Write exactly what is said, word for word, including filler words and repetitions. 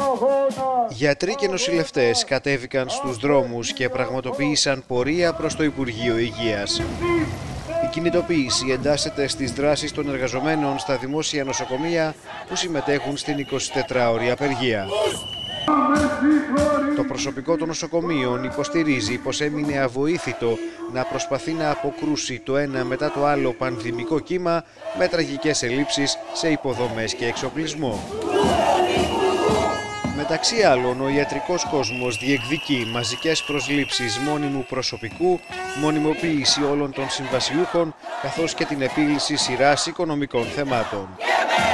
Γιατροί και νοσηλευτές κατέβηκαν στους δρόμους και πραγματοποίησαν πορεία προς το Υπουργείο Υγείας. Η κινητοποίηση εντάσσεται στις δράσεις των εργαζομένων στα δημόσια νοσοκομεία που συμμετέχουν στην εικοσιτετράωρη απεργία. Το προσωπικό των νοσοκομείων υποστηρίζει πως έμεινε αβοήθητο να προσπαθεί να αποκρούσει το ένα μετά το άλλο πανδημικό κύμα με τραγικές ελλείψεις σε υποδομές και εξοπλισμό. Μεταξύ άλλων, ο ιατρικός κόσμος διεκδικεί μαζικές προσλήψεις μόνιμου προσωπικού, μονιμοποίηση όλων των συμβασιούχων, καθώς και την επίλυση σειράς οικονομικών θεμάτων.